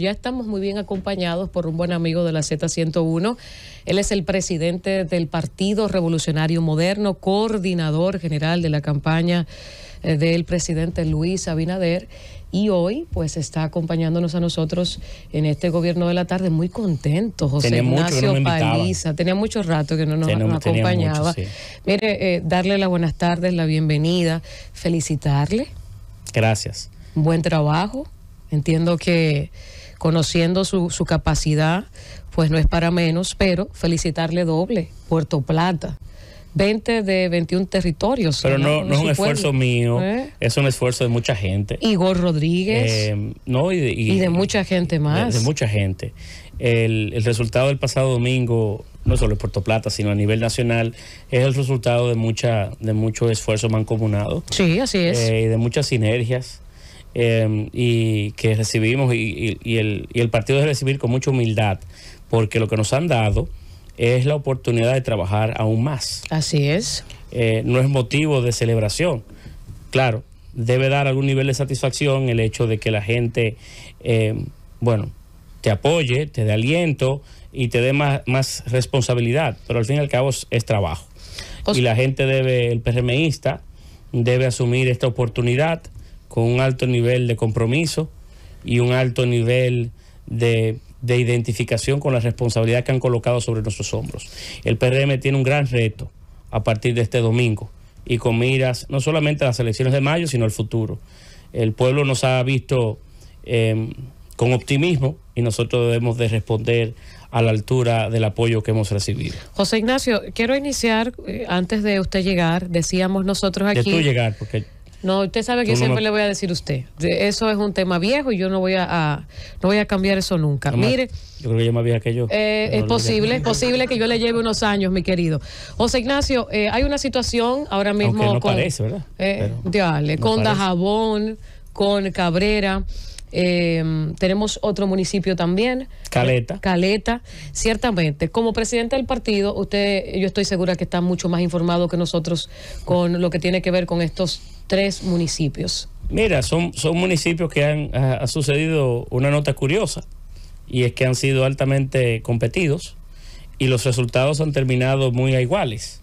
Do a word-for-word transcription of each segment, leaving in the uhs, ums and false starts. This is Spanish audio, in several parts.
Ya estamos muy bien acompañados por un buen amigo de la Z ciento uno. Él es el presidente del Partido Revolucionario Moderno, coordinador general de la campaña eh, del presidente Luis Abinader. Y hoy, pues, está acompañándonos a nosotros en este gobierno de la tarde, muy contento. José tenía Ignacio no Paliza. Tenía mucho rato que no nos, tenía, nos acompañaba. Mucho, sí. Mire, eh, darle las buenas tardes, la bienvenida, felicitarle. Gracias. Buen trabajo. Entiendo que conociendo su, su capacidad, pues no es para menos, pero felicitarle doble. Puerto Plata. veinte de veintiún territorios. Pero no, no, no es un esfuerzo mío, ¿eh? Es un esfuerzo de mucha gente. Igor Rodríguez. Eh, no, y, de, y, y de mucha gente más. De, de mucha gente. El, el resultado del pasado domingo, no solo en Puerto Plata, sino a nivel nacional, es el resultado de mucha de mucho esfuerzo mancomunado. Sí, así es. Eh, y de muchas sinergias. Eh, y que recibimos y, y, y, el, y el partido debe recibir con mucha humildad, porque lo que nos han dado es la oportunidad de trabajar aún más. Así es. Eh, no es motivo de celebración. Claro, debe dar algún nivel de satisfacción el hecho de que la gente, eh, bueno, te apoye, te dé aliento y te dé más, más responsabilidad, pero al fin y al cabo es, es trabajo. O sea, y la gente debe, el PRMista debe asumir esta oportunidad con un alto nivel de compromiso y un alto nivel de, de identificación con la responsabilidad que han colocado sobre nuestros hombros. El P R M tiene un gran reto a partir de este domingo y con miras no solamente a las elecciones de mayo, sino al futuro. El pueblo nos ha visto eh, con optimismo y nosotros debemos de responder a la altura del apoyo que hemos recibido. José Ignacio, quiero iniciar, eh, antes de usted llegar, decíamos nosotros aquí... De tú llegar, porque... No, usted sabe que yo siempre no me... le voy a decir a usted. Eso es un tema viejo y yo no voy a, a no voy a cambiar eso nunca. No, Mire, yo creo que ella es más vieja que yo. Eh, es posible, es posible que yo le lleve unos años, mi querido. José Ignacio, eh, hay una situación ahora mismo. Aunque no con, parece, ¿verdad? Eh, Pero dale, no con parece. Dajabón, con Cabrera. Eh, tenemos otro municipio también, Caleta. Caleta, ciertamente. Como presidente del partido, usted, yo estoy segura que está mucho más informado que nosotros con lo que tiene que ver con estos tres municipios. Mira, son, son municipios que han ha, ha sucedido una nota curiosa, y es que han sido altamente competidos y los resultados han terminado muy a iguales.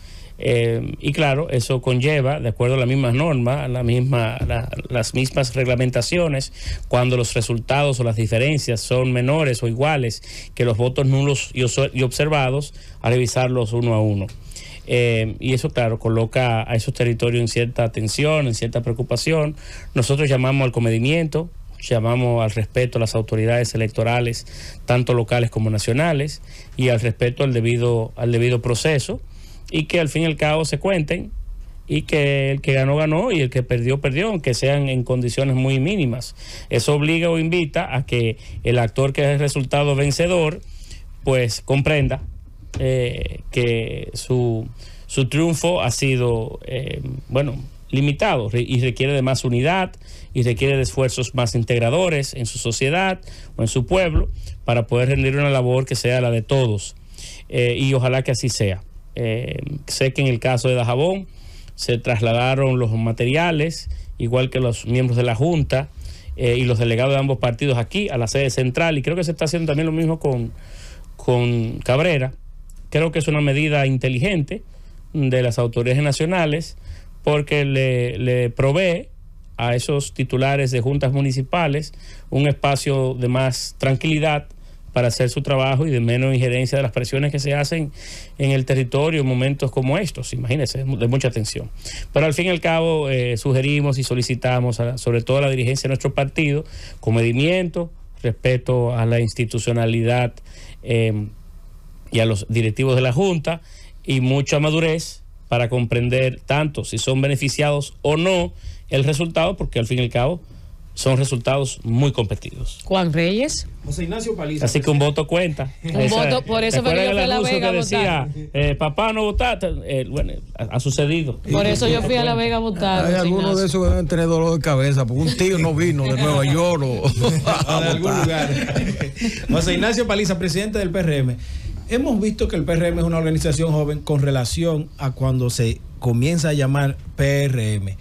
Eh, y claro, eso conlleva, de acuerdo a las mismas normas, la misma, la, las mismas reglamentaciones, cuando los resultados o las diferencias son menores o iguales que los votos nulos y, y observados, a revisarlos uno a uno. Eh, y eso, claro, coloca a esos territorios en cierta tensión, en cierta preocupación. Nosotros llamamos al comedimiento, llamamos al respeto a las autoridades electorales, tanto locales como nacionales, y al respeto al debido, al debido proceso, y que al fin y al cabo se cuenten, y que el que ganó, ganó, y el que perdió, perdió, aunque sean en condiciones muy mínimas. Eso obliga o invita a que el actor que es el resultado vencedor, pues comprenda eh, que su, su triunfo ha sido, eh, bueno, limitado, y requiere de más unidad, y requiere de esfuerzos más integradores en su sociedad o en su pueblo, para poder rendir una labor que sea la de todos, eh, y ojalá que así sea. Eh, sé que en el caso de Dajabón se trasladaron los materiales, igual que los miembros de la Junta eh, y los delegados de ambos partidos aquí a la sede central, y creo que se está haciendo también lo mismo con, con Cabrera. Creo que es una medida inteligente de las autoridades nacionales, porque le, le provee a esos titulares de juntas municipales un espacio de más tranquilidad para hacer su trabajo y de menos injerencia de las presiones que se hacen en el territorio en momentos como estos, imagínense, de mucha tensión. Pero al fin y al cabo eh, sugerimos y solicitamos, a, sobre todo a la dirigencia de nuestro partido, comedimiento, respeto a la institucionalidad eh, y a los directivos de la Junta, y mucha madurez para comprender tanto si son beneficiados o no el resultado, porque al fin y al cabo son resultados muy competidos. Juan Reyes. José Ignacio Paliza. Así que un voto cuenta. Un Esa, voto, por eso fue que yo fui a La Vega a votar. Decía, eh, papá, no votaste. Eh, bueno, ha, ha sucedido. Por eso yo fui a La Vega a votar. Hay algunos de esos que deben tener dolor de cabeza, porque un tío no vino de Nueva York o, o de algún lugar. José Ignacio Paliza, presidente del P R M. Hemos visto que el P R M es una organización joven con relación a cuando se comienza a llamar P R M.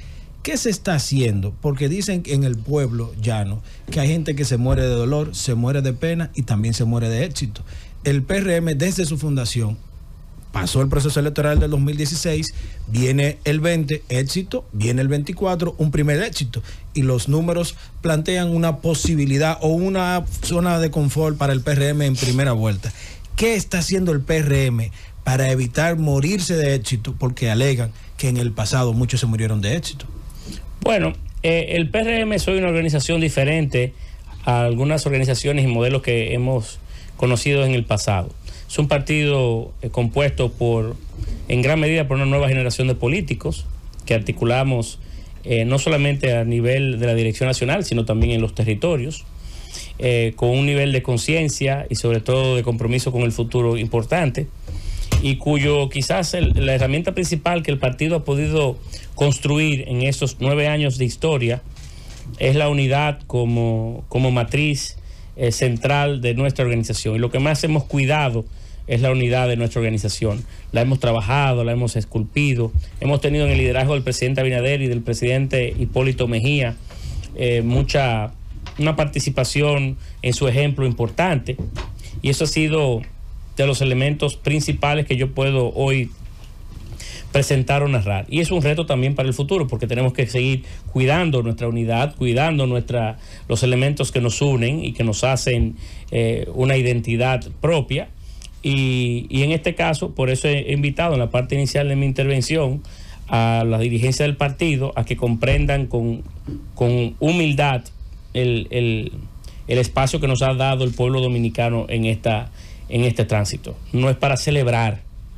¿Qué se está haciendo? Porque dicen en el pueblo llano que hay gente que se muere de dolor, se muere de pena y también se muere de éxito. El P R M desde su fundación pasó el proceso electoral del dos mil dieciséis, viene el veinte, éxito, viene el veinticuatro, un primer éxito. Y los números plantean una posibilidad o una zona de confort para el P R M en primera vuelta. ¿Qué está haciendo el P R M para evitar morirse de éxito? Porque alegan que en el pasado muchos se murieron de éxito. Bueno, eh, el P R M es hoy una organización diferente a algunas organizaciones y modelos que hemos conocido en el pasado. Es un partido eh, compuesto por, en gran medida, por una nueva generación de políticos que articulamos eh, no solamente a nivel de la dirección nacional, sino también en los territorios, eh, con un nivel de conciencia y sobre todo de compromiso con el futuro importante, y cuyo quizás el, la herramienta principal que el partido ha podido construir en estos nueve años de historia es la unidad como, como matriz eh, central de nuestra organización. Y lo que más hemos cuidado es la unidad de nuestra organización. La hemos trabajado, la hemos esculpido, hemos tenido en el liderazgo del presidente Abinader y del presidente Hipólito Mejía eh, mucha, una participación en su ejemplo importante, y eso ha sido de los elementos principales que yo puedo hoy presentar o narrar. Y es un reto también para el futuro, porque tenemos que seguir cuidando nuestra unidad, cuidando nuestra, los elementos que nos unen y que nos hacen eh, una identidad propia. Y, y en este caso, por eso he invitado en la parte inicial de mi intervención a la dirigencia del partido a que comprendan con, con humildad el, el, el espacio que nos ha dado el pueblo dominicano en esta en este tránsito. No es para celebrar,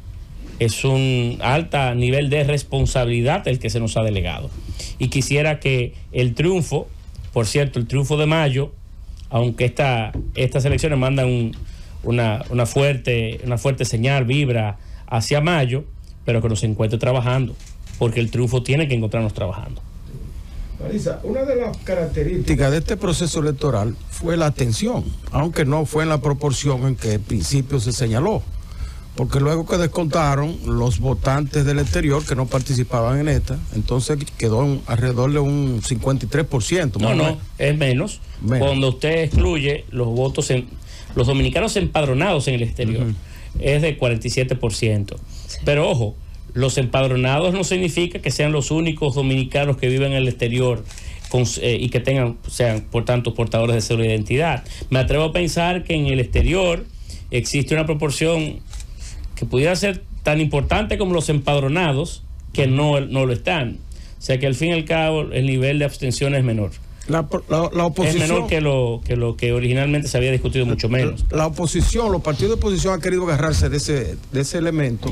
es un alto nivel de responsabilidad el que se nos ha delegado. Y quisiera que el triunfo, por cierto, el triunfo de mayo, aunque esta, estas elecciones mandan un, una, una, fuerte, una fuerte señal, vibra hacia mayo, pero que nos encuentre trabajando, porque el triunfo tiene que encontrarnos trabajando. Marisa, una de las características de este proceso electoral fue la atención, aunque no fue en la proporción en que al principio se señaló, porque luego que descontaron los votantes del exterior que no participaban en esta, entonces quedó un, alrededor de un cincuenta y tres por ciento. No, no, es menos. menos. Cuando usted excluye los votos, en, los dominicanos empadronados en el exterior, uh-huh. es de cuarenta y siete por ciento. Sí. Pero ojo, los empadronados no significa que sean los únicos dominicanos que viven en el exterior con, eh, y que tengan, sean por tanto portadores de cédula de identidad. Me atrevo a pensar que en el exterior existe una proporción que pudiera ser tan importante como los empadronados que no, no lo están. O sea que al fin y al cabo el nivel de abstención es menor. La, la, la oposición, es menor que lo, que lo que originalmente se había discutido, mucho menos. La oposición, los partidos de oposición han querido agarrarse de ese, de ese elemento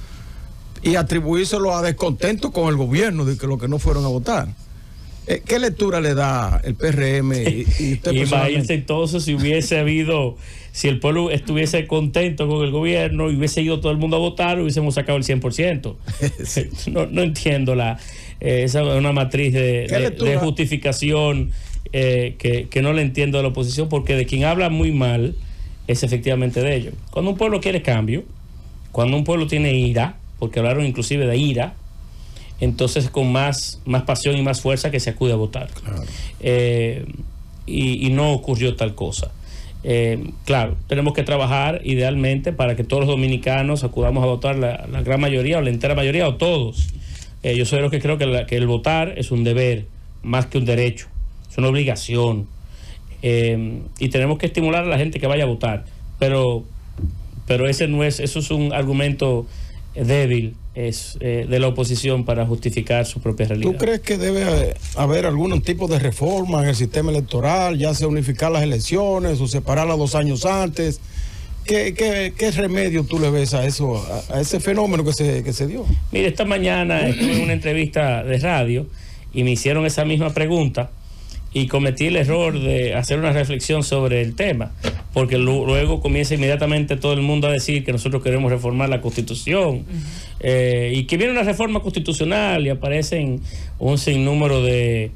y atribuírselo a descontento con el gobierno de que los que no fueron a votar. Eh, ¿Qué lectura le da el P R M y, y usted? Imagínense entonces si hubiese habido, si el pueblo estuviese contento con el gobierno y hubiese ido todo el mundo a votar, hubiésemos sacado el cien por ciento. Sí. No, no entiendo la eh, esa es una matriz de, de, de justificación eh, que, que no le entiendo de la oposición, porque de quien habla muy mal es efectivamente de ellos. Cuando un pueblo quiere cambio, cuando un pueblo tiene ira, porque hablaron inclusive de ira, entonces con más, más pasión y más fuerza que se acude a votar. Claro. Eh, y, y no ocurrió tal cosa. Eh, claro, tenemos que trabajar idealmente para que todos los dominicanos acudamos a votar, la, la gran mayoría o la entera mayoría o todos. Eh, yo soy de los que creo que, la, que el votar es un deber más que un derecho, es una obligación. Eh, y tenemos que estimular a la gente que vaya a votar, pero, pero ese no es, eso es un argumento débil es eh, de la oposición para justificar su propia realidad. ¿Tú crees que debe haber algún tipo de reforma en el sistema electoral, ya sea unificar las elecciones o separarlas dos años antes? ¿Qué, qué, qué remedio tú le ves a eso, a, a ese fenómeno que se, que se dio? Mire, esta mañana estuve en una entrevista de radio y me hicieron esa misma pregunta y cometí el error de hacer una reflexión sobre el tema, porque luego comienza inmediatamente todo el mundo a decir que nosotros queremos reformar la Constitución, uh-huh. eh, y que viene una reforma constitucional y aparecen un sinnúmero de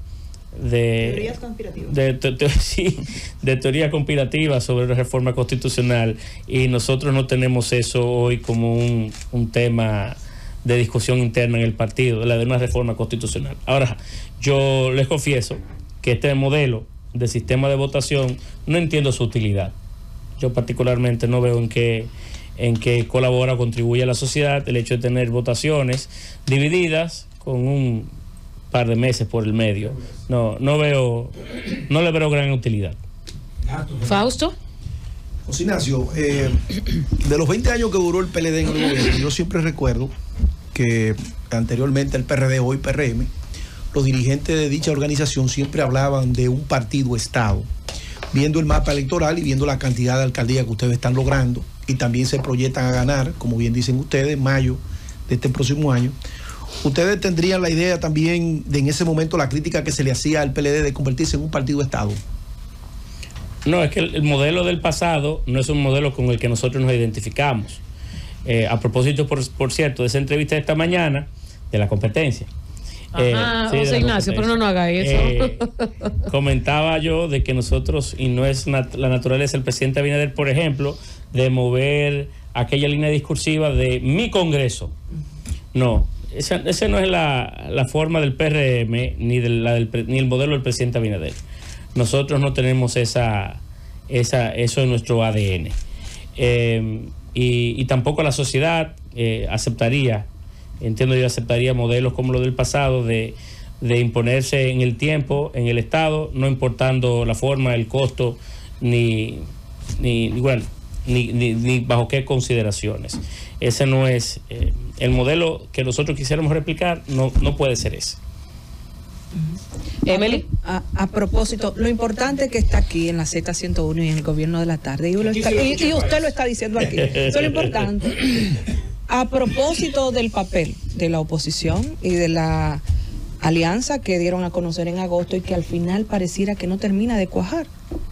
de teorías conspirativas de, de, de, sí, de teorías conspirativas sobre la reforma constitucional, y nosotros no tenemos eso hoy como un, un tema de discusión interna en el partido, la de una reforma constitucional. Ahora, yo les confieso que este modelo de sistema de votación no entiendo su utilidad. Yo particularmente no veo en qué, en qué colabora o contribuye a la sociedad el hecho de tener votaciones divididas con un par de meses por el medio. No, no veo, no le veo gran utilidad. Fausto. José Ignacio, eh, de los veinte años que duró el P L D en el gobierno, yo siempre recuerdo que anteriormente el P R D, hoy P R M, los dirigentes de dicha organización siempre hablaban de un partido-estado, viendo el mapa electoral y viendo la cantidad de alcaldías que ustedes están logrando, y también se proyectan a ganar, como bien dicen ustedes, en mayo de este próximo año. ¿Ustedes tendrían la idea también de en ese momento la crítica que se le hacía al P L D de convertirse en un partido-estado? No, es que el, el modelo del pasado no es un modelo con el que nosotros nos identificamos. Eh, a propósito, por, por cierto, de esa entrevista de esta mañana, de la competencia. Ajá, eh, sí, José Ignacio, pero no nos haga eso. Eh, comentaba yo de que nosotros, y no es nat la naturaleza del presidente Abinader, por ejemplo, de mover aquella línea discursiva de mi Congreso. No, esa, esa no es la, la forma del P R M ni, de la del, ni el modelo del presidente Abinader. Nosotros no tenemos esa, esa, eso en nuestro A D N. Eh, y, y tampoco la sociedad eh, aceptaría, entiendo yo, aceptaría modelos como los del pasado de, de imponerse en el tiempo, en el Estado, no importando la forma, el costo, ni, ni, bueno, ni, ni, ni bajo qué consideraciones. Ese no es eh, el modelo que nosotros quisiéramos replicar, no, no puede ser ese. Emily. A, a propósito, lo importante que está aquí en la Z ciento uno y en el gobierno de la tarde, y, lo está, y, y usted lo está diciendo aquí, eso es lo importante. A propósito del papel de la oposición y de la alianza que dieron a conocer en agosto y que al final pareciera que no termina de cuajar.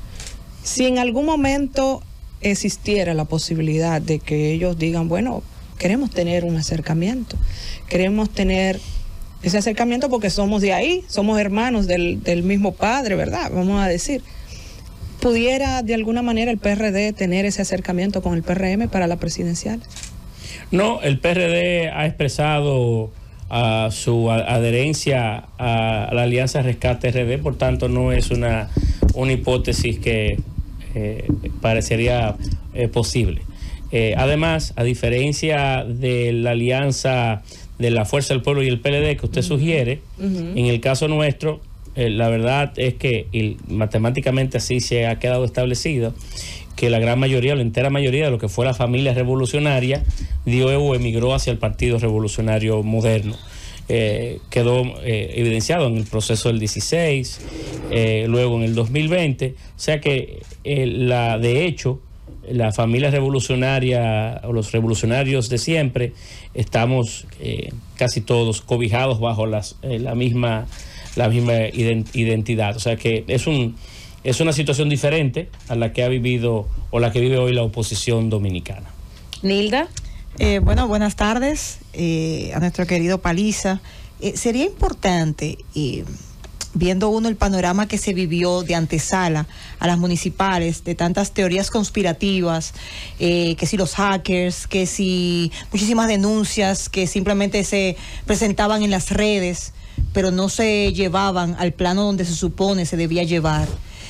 Si en algún momento existiera la posibilidad de que ellos digan, bueno, queremos tener un acercamiento, queremos tener ese acercamiento porque somos de ahí, somos hermanos del, del mismo padre, ¿verdad? Vamos a decir. ¿Pudiera de alguna manera el P R D tener ese acercamiento con el P R M para la presidencial? No, el P R D ha expresado uh, su adherencia a, a la Alianza Rescate R D, por tanto no es una, una hipótesis que eh, parecería eh, posible. Eh, además, a diferencia de la alianza de la Fuerza del Pueblo y el P L D que usted sugiere, uh-huh. En el caso nuestro, eh, la verdad es que y matemáticamente así se ha quedado establecido que la gran mayoría, la entera mayoría de lo que fue la familia revolucionaria dio o emigró hacia el Partido Revolucionario Moderno. Eh, quedó eh, evidenciado en el proceso del dieciséis, eh, luego en el dos mil veinte, o sea que eh, la de hecho la familia revolucionaria o los revolucionarios de siempre estamos eh, casi todos cobijados bajo las, eh, la misma la misma identidad, o sea que es un es una situación diferente a la que ha vivido o la que vive hoy la oposición dominicana. Nilda. Eh, bueno, buenas tardes eh, a nuestro querido Paliza. Eh, sería importante, eh, viendo uno el panorama que se vivió de antesala a las municipales, de tantas teorías conspirativas, eh, que si los hackers, que si muchísimas denuncias que simplemente se presentaban en las redes, pero no se llevaban al plano donde se supone se debía llevar.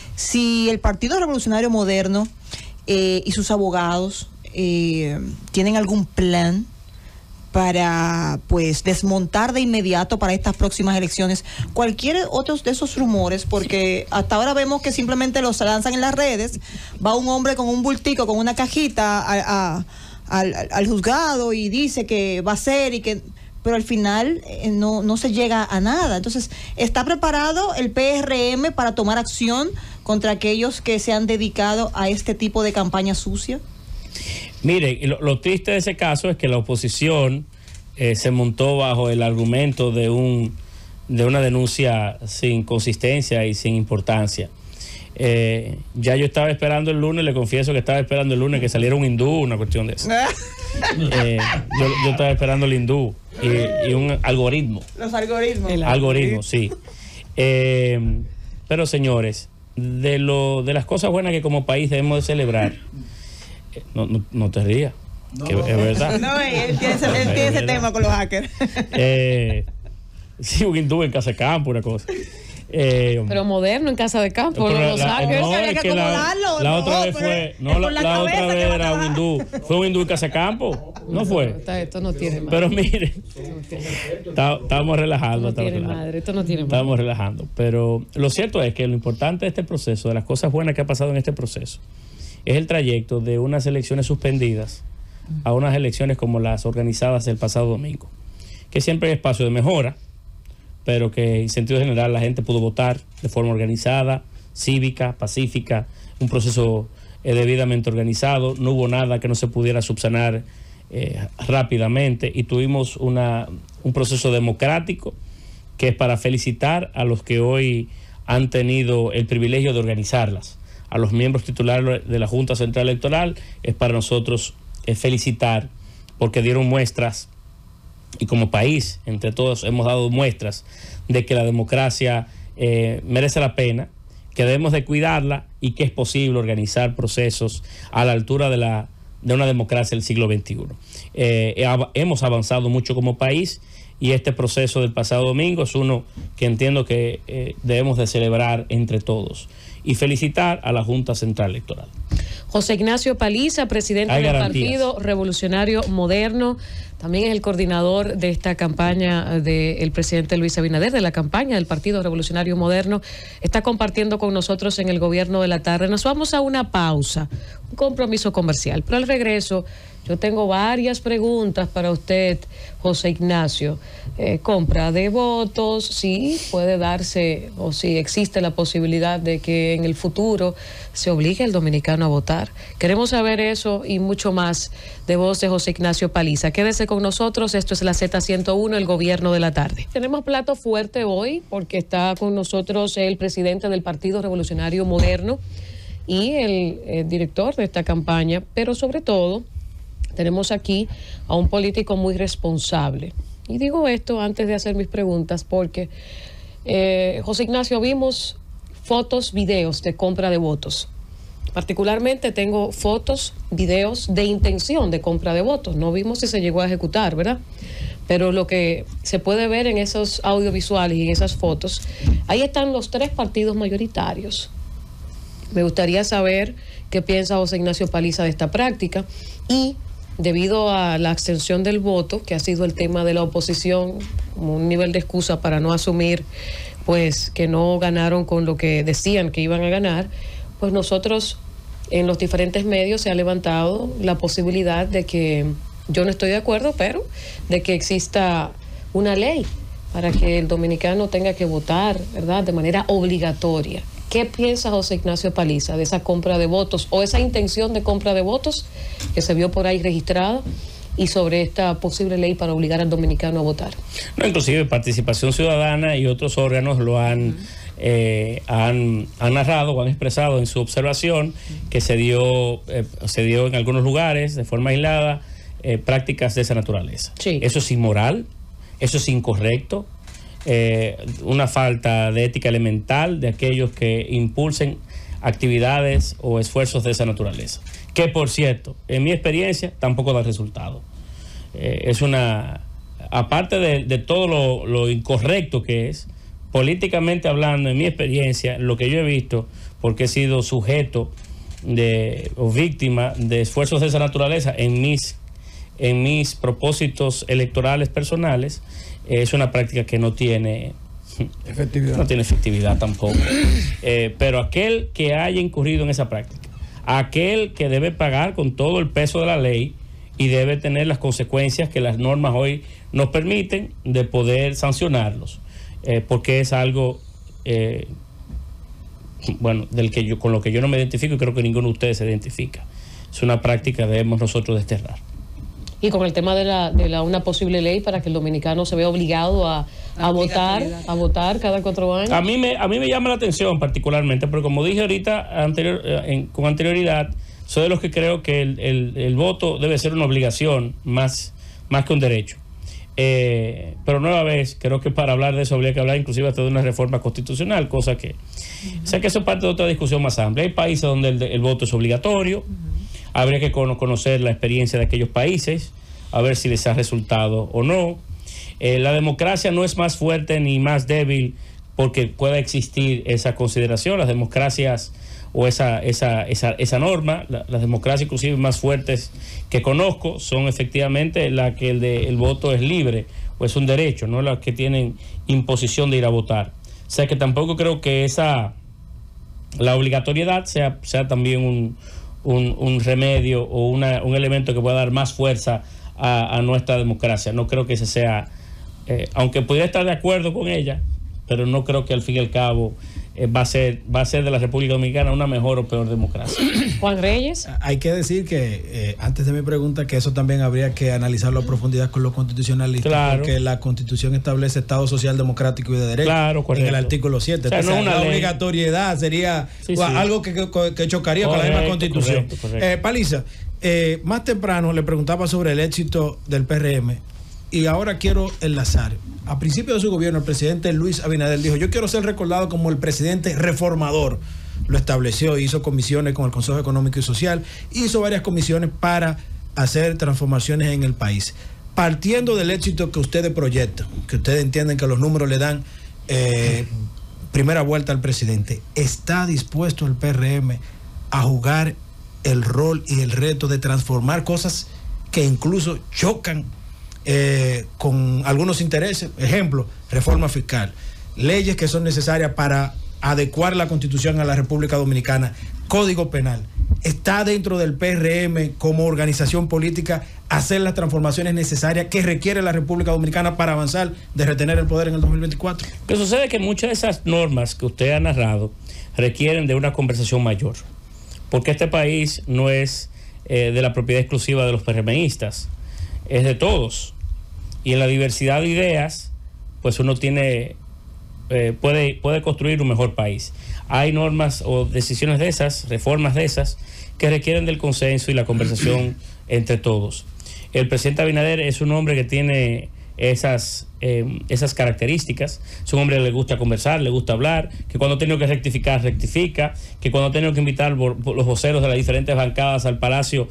Si el Partido Revolucionario Moderno eh, y sus abogados eh, tienen algún plan para pues desmontar de inmediato para estas próximas elecciones cualquier otro de esos rumores, porque hasta ahora vemos que simplemente los lanzan en las redes, va un hombre con un bultico, con una cajita a, a, al, al juzgado y dice que va a ser y que... pero al final eh, no, no se llega a nada. Entonces, ¿está preparado el P R M para tomar acción contra aquellos que se han dedicado a este tipo de campaña sucia? Mire, lo, lo triste de ese caso es que la oposición eh, se montó bajo el argumento de un de una denuncia sin consistencia y sin importancia. Eh, ya yo estaba esperando el lunes, le confieso que estaba esperando el lunes que saliera un hindú, una cuestión de eso. eh, yo, yo estaba esperando el hindú y, y un algoritmo. Los algoritmos. El algoritmo, sí. Eh, pero señores, de lo de las cosas buenas que como país debemos de celebrar, no, no, no te rías, No. Que es verdad. No, él tiene ese, él tiene ese tema con los hackers. Eh, sí, un hindú en casa de campo, una cosa. Eh, pero moderno en casa de campo, pero los la, hackers. no, había es que que la, acomodarlo, la no, otra vez pero fue, es no, por la, la la otra cabeza vez que va a era un trabajar. hindú, fue un hindú en casa de campo, no fue. Esto, esto no tiene madre. Pero mire, está- estábamos relajando, Esto no estábamos tiene relajando. madre, esto no tiene madre. Estábamos relajando, pero lo cierto es que lo importante de este proceso, de las cosas buenas que ha pasado en este proceso, es el trayecto de unas elecciones suspendidas a unas elecciones como las organizadas el pasado domingo, que siempre hay espacio de mejora, pero que en sentido general la gente pudo votar de forma organizada, cívica, pacífica, un proceso eh, debidamente organizado, no hubo nada que no se pudiera subsanar eh, rápidamente y tuvimos una, un proceso democrático que es para felicitar a los que hoy han tenido el privilegio de organizarlas, a los miembros titulares de la Junta Central Electoral, es para nosotros eh, felicitar porque dieron muestras. Y como país, entre todos, hemos dado muestras de que la democracia eh, merece la pena, que debemos de cuidarla y que es posible organizar procesos a la altura de, la, de una democracia del siglo veintiuno. Eh, hemos avanzado mucho como país y este proceso del pasado domingo es uno que entiendo que eh, debemos de celebrar entre todos y felicitar a la Junta Central Electoral. José Ignacio Paliza, presidente Hay del garantías. Partido Revolucionario Moderno, también es el coordinador de esta campaña del presidente Luis Abinader, de la campaña del Partido Revolucionario Moderno, está compartiendo con nosotros en el Gobierno de la Tarde. Nos vamos a una pausa, un compromiso comercial, pero al regreso yo tengo varias preguntas para usted, José Ignacio. Eh, compra de votos, sí puede darse o si existe la posibilidad de que en el futuro se obligue al dominicano a votar. Queremos saber eso y mucho más de voz de José Ignacio Paliza. Quédese con nosotros, esto es la Z ciento uno, el Gobierno de la Tarde. Tenemos plato fuerte hoy porque está con nosotros el presidente del Partido Revolucionario Moderno y el, el director de esta campaña, pero sobre todo tenemos aquí a un político muy responsable. Y digo esto antes de hacer mis preguntas porque, eh, José Ignacio, vimos fotos, videos de compra de votos. Particularmente tengo fotos, videos de intención de compra de votos. No vimos si se llegó a ejecutar, ¿verdad? Pero lo que se puede ver en esos audiovisuales y en esas fotos, ahí están los tres partidos mayoritarios. Me gustaría saber qué piensa José Ignacio Paliza de esta práctica y debido a la abstención del voto, que ha sido el tema de la oposición, como un nivel de excusa para no asumir pues que no ganaron con lo que decían que iban a ganar, pues nosotros en los diferentes medios se ha levantado la posibilidad de que, yo no estoy de acuerdo, pero de que exista una ley para que el dominicano tenga que votar, ¿verdad?, de manera obligatoria. ¿Qué piensa José Ignacio Paliza de esa compra de votos o esa intención de compra de votos que se vio por ahí registrada y sobre esta posible ley para obligar al dominicano a votar? No, inclusive Participación Ciudadana y otros órganos lo han, uh-huh. eh, han, han narrado o han expresado en su observación que se dio, eh, se dio en algunos lugares de forma aislada eh, prácticas de esa naturaleza. Sí. Eso es inmoral, eso es incorrecto. Eh, una falta de ética elemental de aquellos que impulsen actividades o esfuerzos de esa naturaleza, que por cierto, en mi experiencia tampoco da resultado. Eh, es una, aparte de, de todo lo, lo incorrecto que es, políticamente hablando, en mi experiencia, lo que yo he visto, porque he sido sujeto de, o víctima de esfuerzos de esa naturaleza en mis, en mis propósitos electorales personales, es una práctica que no tiene efectividad, no tiene efectividad tampoco. Eh, pero aquel que haya incurrido en esa práctica, aquel que debe pagar con todo el peso de la ley y debe tener las consecuencias que las normas hoy nos permiten de poder sancionarlos, eh, porque es algo, eh, bueno, del que yo, con lo que yo no me identifico y creo que ninguno de ustedes se identifica. Es una práctica que debemos nosotros desterrar. Y con el tema de la de la una posible ley para que el dominicano se vea obligado a, a votar, a votar cada cuatro años. A mí me a mí me llama la atención particularmente, porque como dije ahorita anterior, en, con anterioridad, soy de los que creo que el, el, el voto debe ser una obligación más, más que un derecho. Eh, pero nueva vez, creo que para hablar de eso habría que hablar inclusive hasta de una reforma constitucional, cosa que, uh-huh. o sea que eso es parte de otra discusión más amplia. Hay países donde el, el voto es obligatorio. Uh-huh. Habría que conocer la experiencia de aquellos países, a ver si les ha resultado o no. Eh, la democracia no es más fuerte ni más débil porque pueda existir esa consideración. Las democracias o esa, esa, esa, esa norma, la, las democracias inclusive más fuertes que conozco son efectivamente la que el, de, el voto es libre o es un derecho, no las que tienen imposición de ir a votar. O sea que tampoco creo que esa la obligatoriedad sea, sea también un, un, un remedio o una, un elemento que pueda dar más fuerza a, a nuestra democracia. No creo que ese sea, eh, aunque pudiera estar de acuerdo con ella, pero no creo que al fin y al cabo eh, va a ser va a ser de la República Dominicana una mejor o peor democracia. Juan Reyes. Hay que decir que, eh, antes de mi pregunta, que eso también habría que analizarlo a profundidad con los constitucionalistas, claro. Porque la Constitución establece Estado social, democrático y de derecho, claro, en el artículo siete. O sea, Entonces, no una la ley. obligatoriedad sería sí, o, sí. algo que, que, que chocaría correcto, con la misma Constitución. Correcto, correcto. Eh, Paliza, eh, más temprano le preguntaba sobre el éxito del P R M y ahora quiero enlazar. A principio de su gobierno, el presidente Luis Abinader dijo: yo quiero ser recordado como el presidente reformador. Lo estableció, hizo comisiones con el Consejo Económico y Social, hizo varias comisiones para hacer transformaciones en el país. Partiendo del éxito que ustedes proyectan, que ustedes entienden que los números le dan eh, primera vuelta al presidente, ¿está dispuesto el P R M a jugar el rol y el reto de transformar cosas que incluso chocan Eh, con algunos intereses? Ejemplo, reforma fiscal, leyes que son necesarias para adecuar la Constitución a la República Dominicana, Código Penal. ¿Está dentro del P R M como organización política hacer las transformaciones necesarias que requiere la República Dominicana para avanzar de retener el poder en el dos mil veinticuatro? Lo que sucede es que muchas de esas normas que usted ha narrado requieren de una conversación mayor, porque este país no es eh, de la propiedad exclusiva de los PRMistas, es de todos. Y en la diversidad de ideas, pues uno tiene eh, puede, puede construir un mejor país. Hay normas o decisiones de esas, reformas de esas, que requieren del consenso y la conversación entre todos. El presidente Abinader es un hombre que tiene esas, eh, esas características. Es un hombre que le gusta conversar, le gusta hablar, que cuando ha tenido que rectificar, rectifica, que cuando ha tenido que invitar los voceros de las diferentes bancadas al Palacio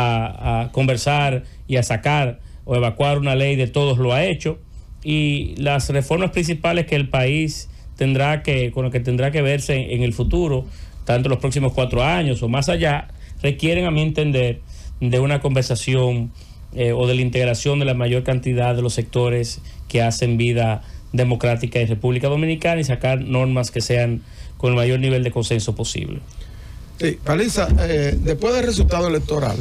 a, a conversar y a sacar o evacuar una ley de todos, lo ha hecho. Y las reformas principales que el país tendrá que, con las que tendrá que verse en, en el futuro, tanto en los próximos cuatro años o más allá, requieren, a mi entender, de una conversación eh, o de la integración de la mayor cantidad de los sectores que hacen vida democrática en República Dominicana y sacar normas que sean con el mayor nivel de consenso posible. Sí, Paliza, eh, después del resultado electoral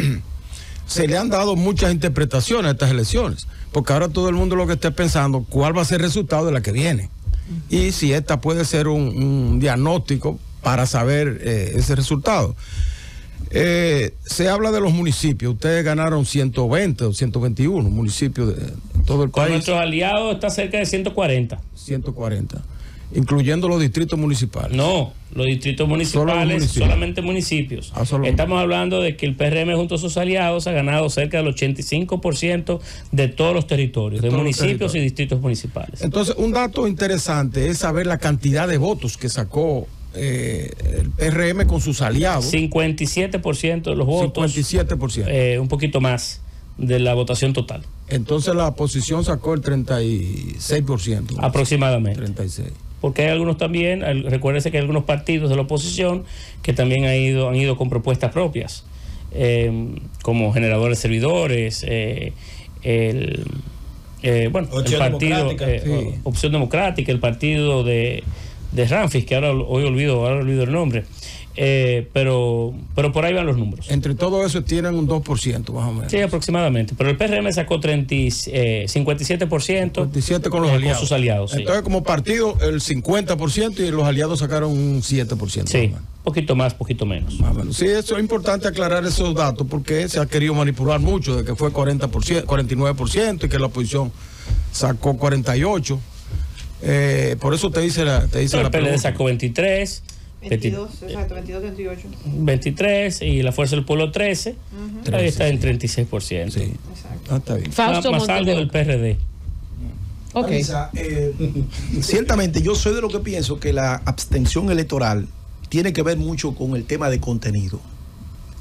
se le han dado muchas interpretaciones a estas elecciones, porque ahora todo el mundo lo que está pensando cuál va a ser el resultado de la que viene y si esta puede ser un, un diagnóstico para saber eh, ese resultado. Eh, se habla de los municipios. Ustedes ganaron ciento veinte o ciento veintiuno municipios de todo el Con país. nuestros aliados está cerca de ciento cuarenta. ciento cuarenta, incluyendo los distritos municipales. No, los distritos municipales, Solo los municipios. solamente municipios. Ah, solo- Estamos hablando de que el P R M junto a sus aliados ha ganado cerca del ochenta y cinco por ciento de todos los territorios, De de, todos los municipios territorios. y distritos municipales. Entonces, un dato interesante es saber la cantidad de votos que sacó eh, el P R M con sus aliados. cincuenta y siete por ciento de los votos, cincuenta y siete por ciento. eh, un poquito más de la votación total, Entonces la oposición sacó el treinta y seis por ciento. aproximadamente. treinta y seis. Porque hay algunos también, al- recuérdese que hay algunos partidos de la oposición que también han ido, han ido con propuestas propias, eh, como generadores de servidores, eh, el, eh, bueno, el Opción partido, Democrática. eh, Sí. o- Opción Democrática, el partido de, de Ramfis, que ahora hoy olvido, ahora olvido el nombre, eh, pero, pero por ahí van los números. Entre todo eso tienen un dos por ciento más o menos. Sí, aproximadamente. Pero el P R M sacó treinta, eh, cincuenta y siete por ciento cincuenta y siete con los eh, aliados. sus aliados. Sí, Entonces, como partido, el cincuenta por ciento y los aliados sacaron un siete por ciento. sí, más o menos. poquito más, poquito menos. Más o menos. Sí, eso es importante aclarar esos datos porque se ha querido manipular mucho de que fue cuarenta por ciento, cuarenta y nueve por ciento y que la oposición sacó cuarenta y ocho por ciento. Eh, por eso te dice la, te dice El la P L D pregunta. sacó veintitrés, veintidós, exacto, veintidós, veintiocho. veintitrés y la Fuerza del Pueblo trece. Ahí está en treinta y seis por ciento. Sí. Ah, está bien. Fausto más, más algo Montes de del P R D. Ok. Vanessa, eh, ciertamente yo soy de lo que pienso que la abstención electoral tiene que ver mucho con el tema de contenido.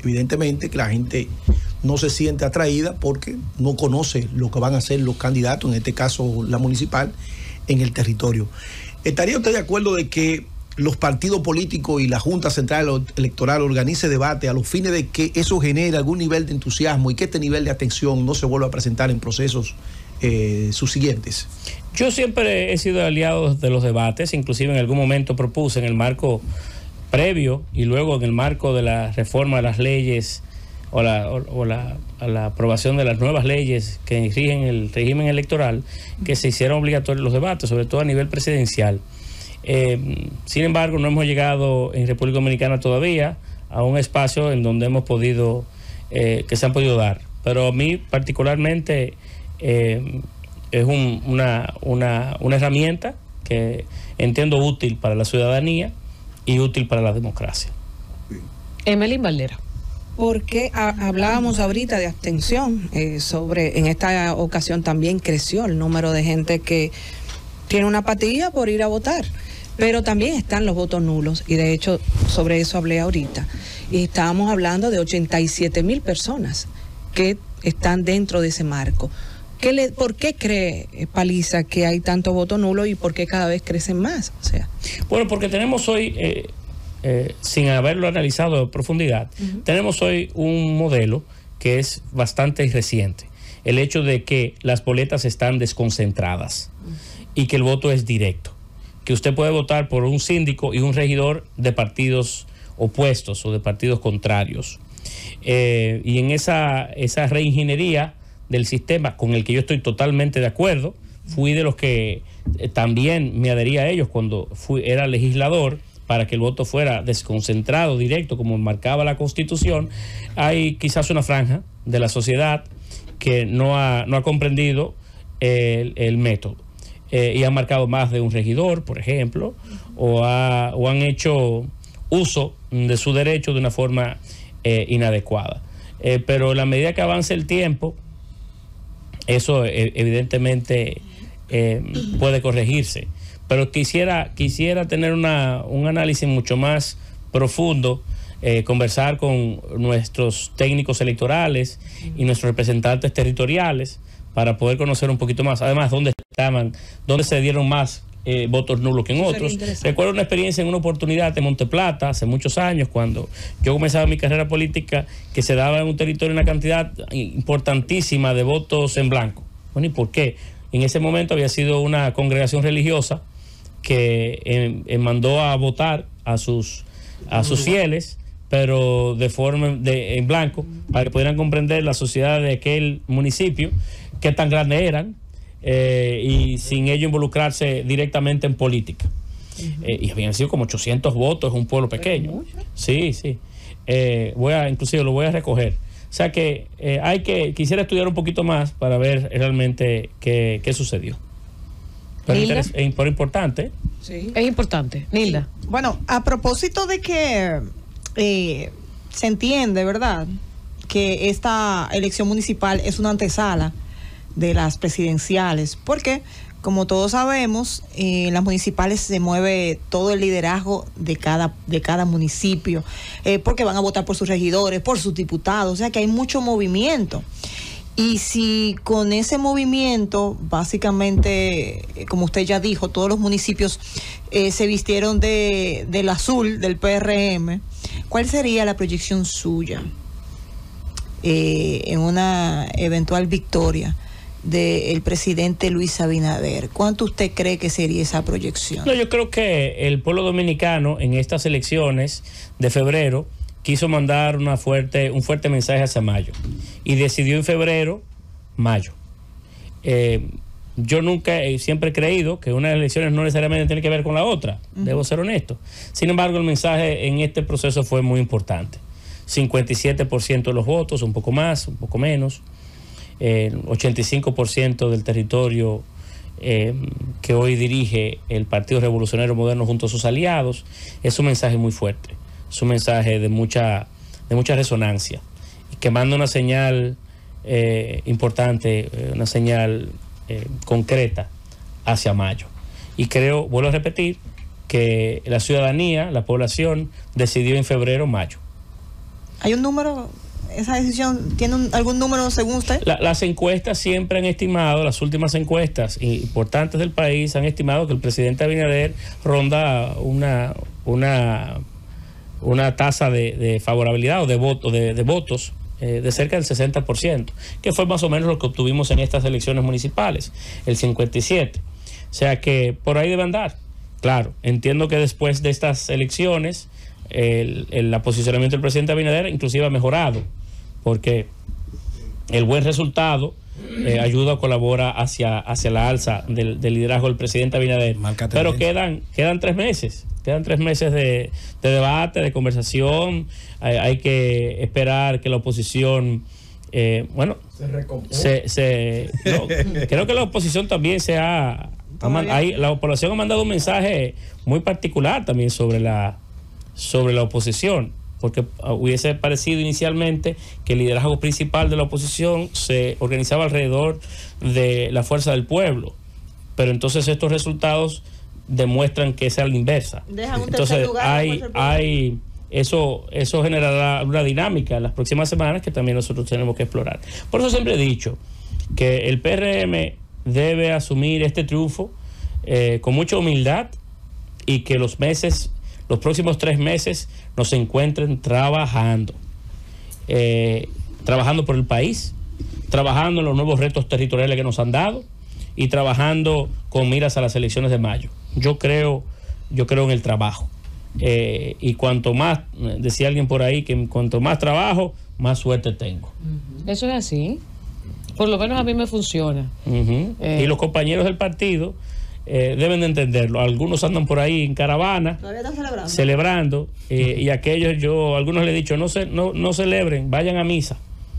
Evidentemente que la gente no se siente atraída porque no conoce lo que van a hacer los candidatos, en este caso la municipal, en el territorio. ¿Estaría usted de acuerdo de que los partidos políticos y la Junta Central Electoral organice debate a los fines de que eso genere algún nivel de entusiasmo y que este nivel de atención no se vuelva a presentar en procesos eh, subsiguientes? Yo siempre he sido aliado de los debates, inclusive en algún momento propuse en el marco previo y luego en el marco de la reforma de las leyes o la, o, o la, a la aprobación de las nuevas leyes que rigen el régimen electoral, que se hicieran obligatorios los debates, sobre todo a nivel presidencial. Eh, sin embargo, no hemos llegado en República Dominicana todavía a un espacio en donde hemos podido, eh, que se han podido dar. Pero a mí particularmente eh, es un, una, una, una herramienta que entiendo útil para la ciudadanía y útil para la democracia. Emelín Valera. Porque a, hablábamos ahorita de abstención, eh, sobre, en esta ocasión también creció el número de gente que tiene una apatía por ir a votar, pero también están los votos nulos, y de hecho sobre eso hablé ahorita, y estábamos hablando de ochenta y siete mil personas que están dentro de ese marco. ¿Qué le, ¿Por qué cree Paliza que hay tanto voto nulo y por qué cada vez crecen más? O sea, bueno, porque tenemos hoy... Eh, Eh, sin haberlo analizado en profundidad, uh-huh. tenemos hoy un modelo que es bastante reciente. El hecho de que las boletas están desconcentradas uh-huh. y que el voto es directo. Que usted puede votar por un síndico y un regidor de partidos opuestos o de partidos contrarios. Eh, y en esa, esa reingeniería del sistema, con el que yo estoy totalmente de acuerdo, fui de los que eh, también me adherí a ellos cuando fui, era legislador, para que el voto fuera desconcentrado, directo, como marcaba la Constitución. Hay quizás una franja de la sociedad que no ha, no ha comprendido el, el método eh, y ha marcado más de un regidor, por ejemplo, o, ha, o han hecho uso de su derecho de una forma eh, inadecuada. Eh, pero en la medida que avance el tiempo, eso eh, evidentemente eh, puede corregirse. Pero quisiera, quisiera tener una, un análisis mucho más profundo, eh, conversar con nuestros técnicos electorales y nuestros representantes territoriales para poder conocer un poquito más. Además, dónde estaban, dónde se dieron más eh, votos nulos que en otros. Recuerdo una experiencia en una oportunidad en Monteplata, hace muchos años, cuando yo comenzaba mi carrera política, que se daba en un territorio una cantidad importantísima de votos en blanco. Bueno, ¿y por qué? En ese momento había sido una congregación religiosa que eh, eh, mandó a votar a sus a sus fieles, pero de forma de, en blanco, para que pudieran comprender la sociedad de aquel municipio, qué tan grandes eran, eh, y sin ello involucrarse directamente en política. Uh-huh. Eh, y habían sido como ochocientos votos, es un pueblo pequeño. Sí, sí. Eh, voy a, inclusive lo voy a recoger. O sea que eh, hay que, quisiera estudiar un poquito más para ver realmente qué, qué sucedió. Pero es, es importante. Sí. Es importante. Nilda. Bueno, a propósito de que eh, se entiende, ¿verdad?, que esta elección municipal es una antesala de las presidenciales, porque, como todos sabemos, eh, en las municipales se mueve todo el liderazgo de cada, de cada municipio, eh, porque van a votar por sus regidores, por sus diputados, o sea que hay mucho movimiento. Y si con ese movimiento, básicamente, como usted ya dijo, todos los municipios eh, se vistieron de, del azul, del P R M, ¿cuál sería la proyección suya eh, en una eventual victoria del presidente Luis Abinader? ¿Cuánto usted cree que sería esa proyección? No, yo creo que el pueblo dominicano en estas elecciones de febrero quiso mandar una fuerte, un fuerte mensaje hacia mayo y decidió en febrero, mayo. Eh, yo nunca, eh, siempre he creído que unas elecciones no necesariamente tienen que ver con la otra, uh-huh. Debo ser honesto. Sin embargo, el mensaje en este proceso fue muy importante. cincuenta y siete por ciento de los votos, un poco más, un poco menos, eh, ochenta y cinco por ciento del territorio eh, que hoy dirige el Partido Revolucionario Moderno junto a sus aliados, es un mensaje muy fuerte. Es un mensaje de mucha, de mucha resonancia y que manda una señal eh, importante, una señal eh, concreta hacia mayo. Y creo, vuelvo a repetir, que la ciudadanía, la población, decidió en febrero, mayo. ¿Hay un número? ¿Esa decisión tiene un, algún número según usted? La, las encuestas siempre han estimado, las últimas encuestas importantes del país han estimado que el presidente Abinader ronda una una, una tasa de, de favorabilidad o de, voto, de, de votos eh, de cerca del sesenta por ciento, que fue más o menos lo que obtuvimos en estas elecciones municipales, el cincuenta y siete por ciento. O sea que por ahí debe andar. Claro, entiendo que después de estas elecciones el, el posicionamiento del presidente Abinader inclusive ha mejorado, porque el buen resultado eh, ayuda o colabora hacia, hacia la alza del, del liderazgo del presidente Abinader. Pero quedan, quedan tres meses, quedan tres meses de, de debate, de conversación. Hay, hay que esperar que la oposición, eh, bueno, se, se no, creo que la oposición también se ha, ha hay, la población ha mandado un mensaje muy particular también sobre la, sobre la oposición, porque hubiese parecido inicialmente que el liderazgo principal de la oposición se organizaba alrededor de la fuerza del pueblo, pero entonces estos resultados demuestran que es a la inversa. Entonces hay, hay eso, eso generará una dinámica en las próximas semanas que también nosotros tenemos que explorar. Por eso siempre he dicho que el P R M debe asumir este triunfo eh, con mucha humildad, y que los meses los próximos tres meses nos encuentren trabajando, eh, trabajando por el país, trabajando en los nuevos retos territoriales que nos han dado y trabajando con miras a las elecciones de mayo. Yo creo, yo creo en el trabajo. Eh, y cuanto más, decía alguien por ahí, que cuanto más trabajo, más suerte tengo. Eso es así. Por lo menos a mí me funciona. Uh-huh. eh, y los compañeros del partido Eh, deben de entenderlo. Algunos andan por ahí en caravana celebrando, celebrando eh, y aquellos, yo algunos les he dicho, no se, no, no celebren, vayan a misa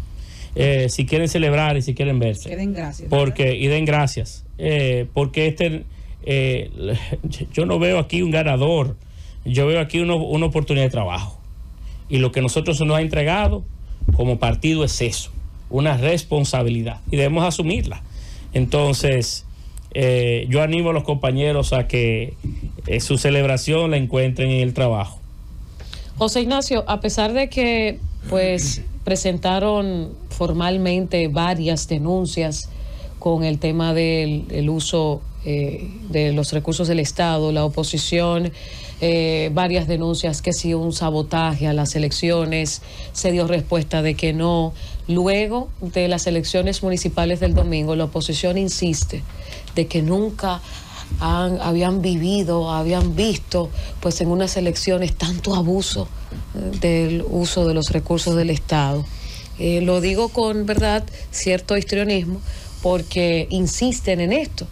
eh, si quieren celebrar y si quieren verse, que den gracias, porque y den gracias eh, porque este eh, yo no veo aquí un ganador, yo veo aquí uno, una oportunidad de trabajo, y lo que nosotros nos ha entregado como partido es eso, una responsabilidad, y debemos asumirla. Entonces Eh, yo animo a los compañeros a que eh, su celebración la encuentren en el trabajo. José Ignacio, a pesar de que pues presentaron formalmente varias denuncias con el tema del el uso eh, de los recursos del Estado, la oposición, eh, varias denuncias que si un sabotaje a las elecciones, se dio respuesta de que no. Luego de las elecciones municipales del domingo, la oposición insiste de que nunca han, habían vivido, habían visto pues en unas elecciones tanto abuso eh, del uso de los recursos del Estado. Eh, lo digo con verdad, cierto histrionismo, porque insisten en esto,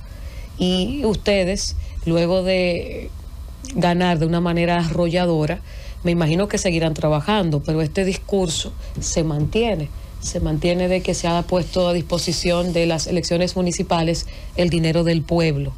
y ustedes, luego de ganar de una manera arrolladora, me imagino que seguirán trabajando, pero este discurso se mantiene. se mantiene de que se ha puesto a disposición de las elecciones municipales el dinero del pueblo.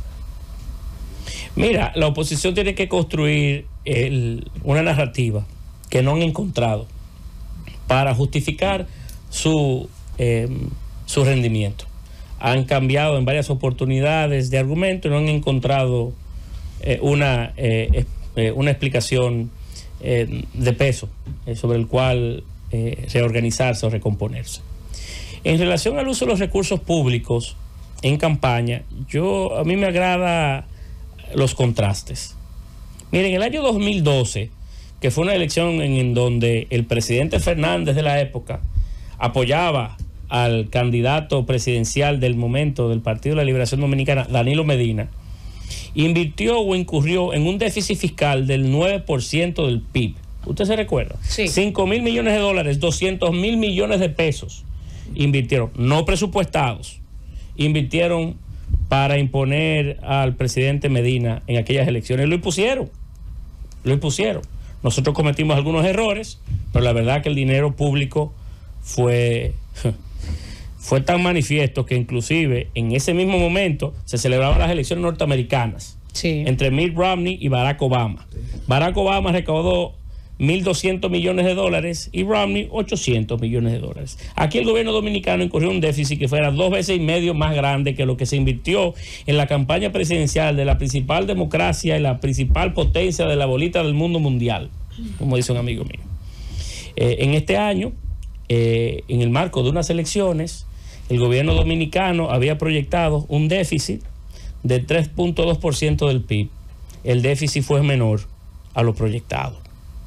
Mira, la oposición tiene que construir el, una narrativa que no han encontrado para justificar su, eh, su rendimiento. Han cambiado en varias oportunidades de argumento y no han encontrado eh, una, eh, eh, una explicación eh, de peso eh, sobre el cual Eh, reorganizarse o recomponerse. En relación al uso de los recursos públicos en campaña, yo a mí me agrada los contrastes. Miren, el año dos mil doce, que fue una elección en, en donde el presidente Fernández de la época apoyaba al candidato presidencial del momento del Partido de la Liberación Dominicana, Danilo Medina, invirtió o incurrió en un déficit fiscal del nueve por ciento del P I B. ¿Usted se recuerda? Sí. cinco mil millones de dólares, doscientos mil millones de pesos invirtieron, no presupuestados, invirtieron para imponer al presidente Medina en aquellas elecciones. Lo impusieron, lo impusieron. Nosotros cometimos algunos errores, pero la verdad que el dinero público fue, fue tan manifiesto que inclusive en ese mismo momento se celebraban las elecciones norteamericanas, sí, entre Mitt Romney y Barack Obama. Barack Obama recaudó mil doscientos millones de dólares y Romney ochocientos millones de dólares. Aquí el gobierno dominicano incurrió un déficit que fuera dos veces y medio más grande que lo que se invirtió en la campaña presidencial de la principal democracia y la principal potencia de la bolita del mundo mundial, como dice un amigo mío. Eh, en este año, eh, en el marco de unas elecciones, el gobierno dominicano había proyectado un déficit de tres punto dos por ciento del P I B. El déficit fue menor a lo proyectado.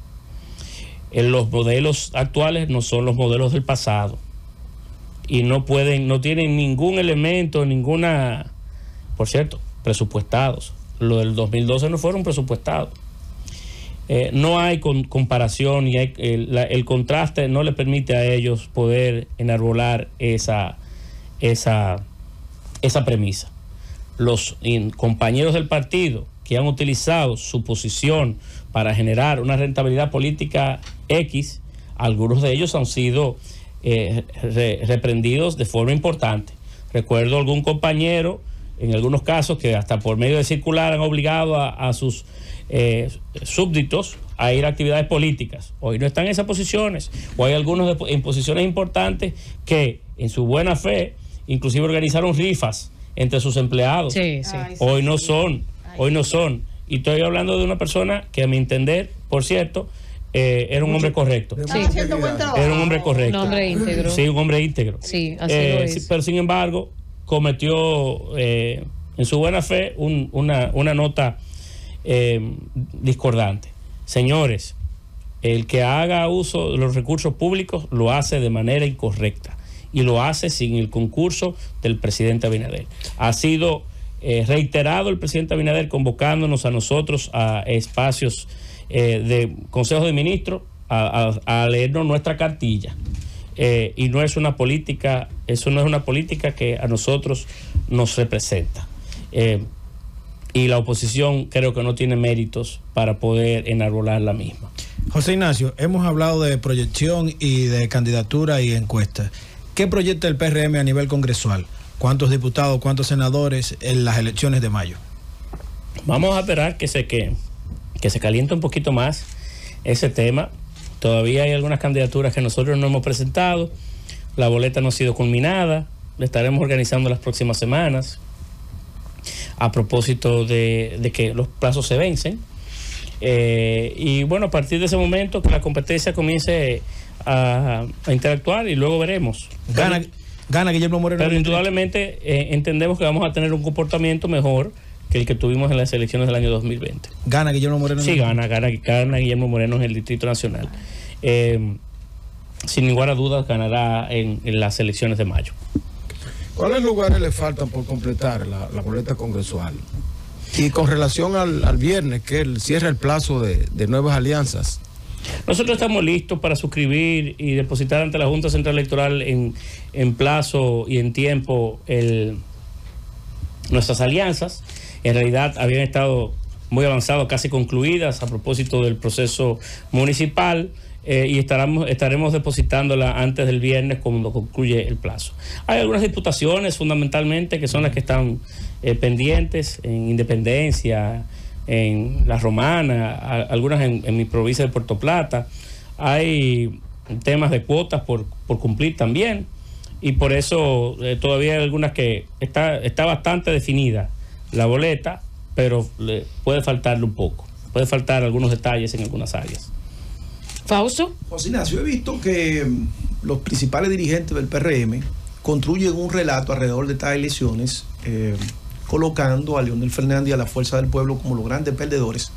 En los modelos actuales no son los modelos del pasado y no pueden, no tienen ningún elemento, ninguna, por cierto, presupuestados. Lo del dos mil doce no fueron presupuestados. Eh, no hay con, comparación y hay, el, la, el contraste no le permite a ellos poder enarbolar esa, esa, esa premisa. Los in, compañeros del partido que han utilizado su posición para generar una rentabilidad política X, algunos de ellos han sido eh, re, reprendidos de forma importante. Recuerdo algún compañero, en algunos casos, que hasta por medio de circular han obligado a, a sus eh, súbditos a ir a actividades políticas. Hoy no están en esas posiciones, o hay algunos de, en posiciones importantes que en su buena fe inclusive organizaron rifas entre sus empleados. Sí, sí. Hoy no son, hoy no son. Y estoy hablando de una persona que, a mi entender, por cierto, eh, era un hombre correcto. Sí. Era un hombre correcto. Un hombre íntegro. Sí, un hombre íntegro. Sí, así Eh, lo es. sí, pero sin embargo, cometió eh, en su buena fe un, una, una nota eh, discordante. Señores, el que haga uso de los recursos públicos lo hace de manera incorrecta y lo hace sin el concurso del presidente Abinader. Ha sido eh, reiterado el presidente Abinader convocándonos a nosotros a espacios eh, de Consejo de Ministros a, a, a leernos nuestra cartilla. Eh, y no es una política, eso no es una política que a nosotros nos representa. Eh, y la oposición creo que no tiene méritos para poder enarbolar la misma. José Ignacio, hemos hablado de proyección y de candidatura y encuestas. ¿Qué proyecta el P R M a nivel congresual? ¿Cuántos diputados, cuántos senadores en las elecciones de mayo? Vamos a esperar que se, que, que se caliente un poquito más ese tema. Todavía hay algunas candidaturas que nosotros no hemos presentado. La boleta no ha sido culminada. La estaremos organizando las próximas semanas. A propósito de, de que los plazos se vencen. Eh, y bueno, a partir de ese momento que la competencia comience a, a interactuar y luego veremos. Gana, gana Guillermo Moreno. Pero indudablemente eh, entendemos que vamos a tener un comportamiento mejor que el que tuvimos en las elecciones del año dos mil veinte. ¿Gana Guillermo Moreno? Sí, gana, gana, gana Guillermo Moreno en el Distrito Nacional. Eh, sin ninguna duda ganará en, en las elecciones de mayo. ¿Cuáles lugares le faltan por completar la, la boleta congresual? Y con relación al, al viernes, que el, cierra el plazo de, de nuevas alianzas. Nosotros estamos listos para suscribir y depositar ante la Junta Central Electoral en, en plazo y en tiempo el, nuestras alianzas. En realidad habían estado muy avanzadas, casi concluidas a propósito del proceso municipal. Eh, y estaremos, estaremos depositándola antes del viernes cuando concluye el plazo. Hay algunas diputaciones fundamentalmente que son las que están eh, pendientes en Independencia, en La Romana, a, algunas en, en mi provincia de Puerto Plata. Hay temas de cuotas por, por cumplir también y por eso eh, todavía hay algunas que está, está bastante definida la boleta, pero le puede faltarle un poco, puede faltar algunos detalles en algunas áreas. Fausto. José Ignacio, he visto que los principales dirigentes del P R M construyen un relato alrededor de estas elecciones, eh, colocando a Leonel Fernández y a la Fuerza del Pueblo como los grandes perdedores,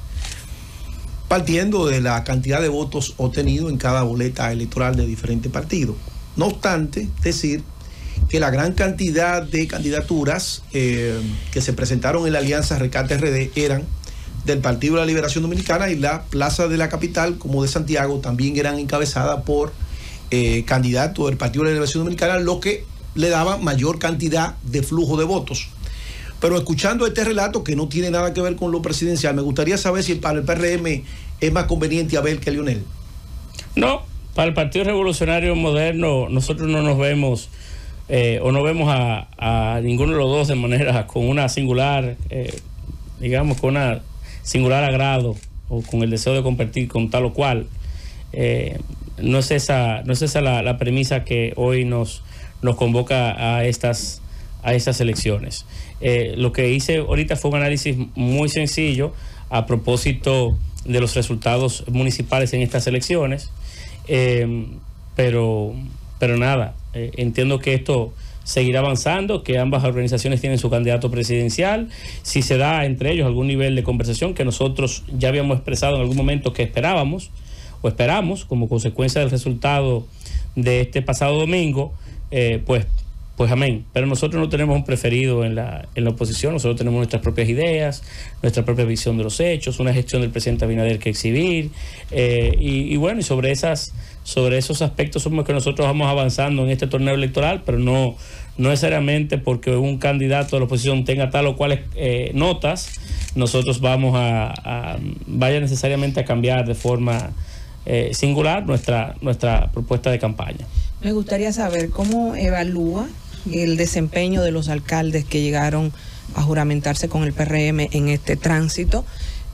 partiendo de la cantidad de votos obtenidos en cada boleta electoral de diferentes partidos. No obstante, decir que la gran cantidad de candidaturas eh, que se presentaron en la Alianza Rescate R D eran del Partido de la Liberación Dominicana, y la plaza de la capital, como de Santiago, también eran encabezadas por eh, candidatos del Partido de la Liberación Dominicana, lo que le daba mayor cantidad de flujo de votos. Pero escuchando este relato, que no tiene nada que ver con lo presidencial, me gustaría saber si para el P R M es más conveniente Abel que Leonel. No, para el Partido Revolucionario Moderno nosotros no nos vemos eh, o no vemos a, a ninguno de los dos de manera con una singular, eh, digamos, con una singular agrado o con el deseo de competir con tal o cual. Eh, no es esa, no es esa la, la premisa que hoy nos, nos convoca a estas, a estas elecciones. Eh, lo que hice ahorita fue un análisis muy sencillo a propósito de los resultados municipales en estas elecciones Eh, pero, pero nada, eh, entiendo que esto seguirá avanzando, que ambas organizaciones tienen su candidato presidencial. Si se da entre ellos algún nivel de conversación que nosotros ya habíamos expresado en algún momento que esperábamos o esperamos como consecuencia del resultado de este pasado domingo, eh, pues Pues amén, pero nosotros no tenemos un preferido en la, en la oposición, nosotros tenemos nuestras propias ideas, nuestra propia visión de los hechos, una gestión del presidente Abinader que exhibir, eh, y, y bueno, y sobre esas, sobre esos aspectos somos que nosotros vamos avanzando en este torneo electoral, pero no, no necesariamente porque un candidato de la oposición tenga tal o cual eh, notas, nosotros vamos a, a, vaya necesariamente a cambiar de forma eh, singular nuestra, nuestra propuesta de campaña. Me gustaría saber cómo evalúa el desempeño de los alcaldes que llegaron a juramentarse con el P R M en este tránsito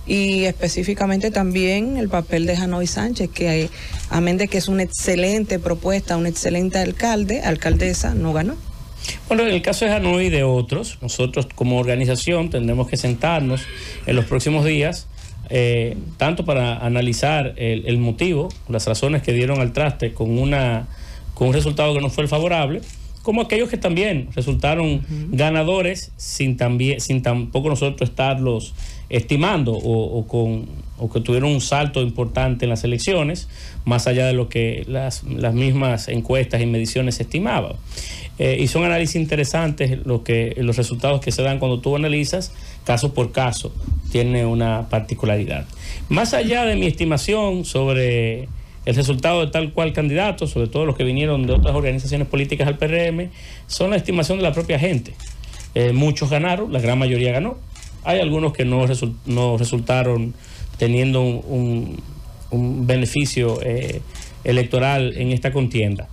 y específicamente también el papel de Janoy Sánchez, que amén de que es una excelente propuesta, un excelente alcalde, alcaldesa, no ganó. Bueno, en el caso de Janoy y de otros, nosotros como organización tendremos que sentarnos en los próximos días, eh, tanto para analizar el, el motivo, las razones que dieron al traste con una con un resultado que no fue el favorable, como aquellos que también resultaron uh-huh. ganadores sin también sin tampoco nosotros estarlos estimando o, o con o que tuvieron un salto importante en las elecciones, más allá de lo que las, las mismas encuestas y mediciones estimaban. Eh, y son análisis interesantes lo que, los resultados que se dan cuando tú analizas caso por caso, tiene una particularidad. Más allá de mi estimación sobre el resultado de tal cual candidato, sobre todo los que vinieron de otras organizaciones políticas al P R M, son la estimación de la propia gente. Eh, muchos ganaron, la gran mayoría ganó. Hay algunos que no, result, no resultaron teniendo un, un, un beneficio eh, electoral en esta contienda.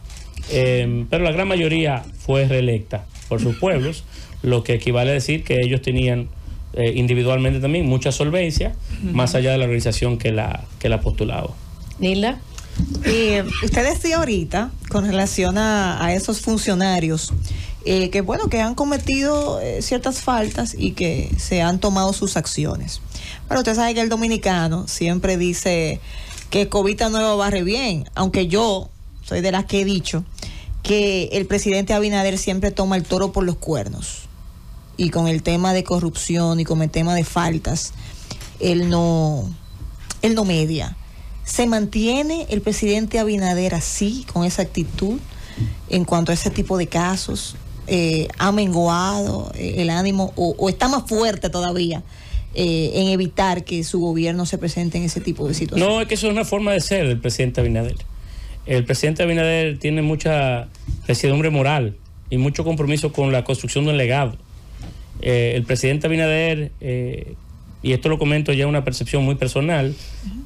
Eh, pero la gran mayoría fue reelecta por sus pueblos, lo que equivale a decir que ellos tenían eh, individualmente también mucha solvencia, uh-huh. más allá de la organización que la, que la postulaba. Nilda. Eh, usted decía ahorita con relación a, a esos funcionarios eh, que bueno que han cometido eh, ciertas faltas y que se han tomado sus acciones, pero usted sabe que el dominicano siempre dice que cobita nueva barre bien, aunque yo soy de las que he dicho que el presidente Abinader siempre toma el toro por los cuernos, y con el tema de corrupción y con el tema de faltas él no él no media. ¿Se mantiene el presidente Abinader así, con esa actitud, en cuanto a ese tipo de casos? Eh, ¿Ha menguado eh, el ánimo o, o está más fuerte todavía eh, en evitar que su gobierno se presente en ese tipo de situaciones? No, es que eso es una forma de ser del presidente Abinader. El presidente Abinader tiene mucha residumbre moral y mucho compromiso con la construcción de un legado. Eh, el presidente Abinader... Eh, y esto lo comento ya una percepción muy personal